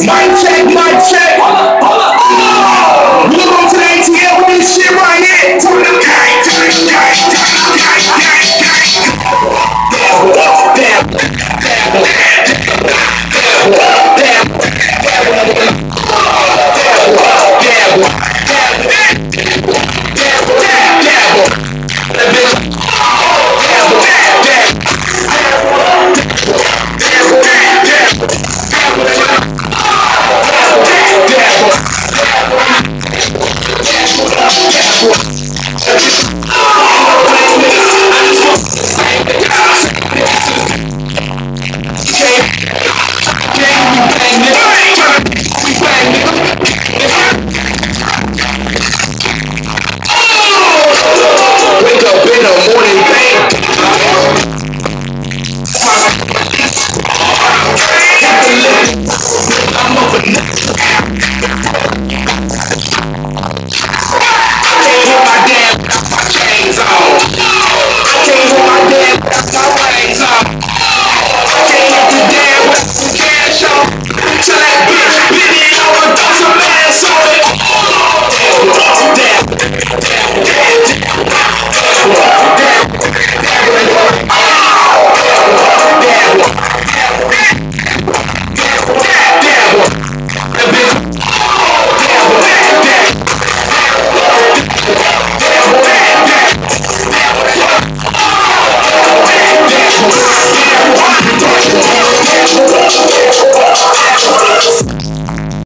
Mic check, mic check. We look on to the ATL with this shit right here. Wake up in the morning, bang. I'm up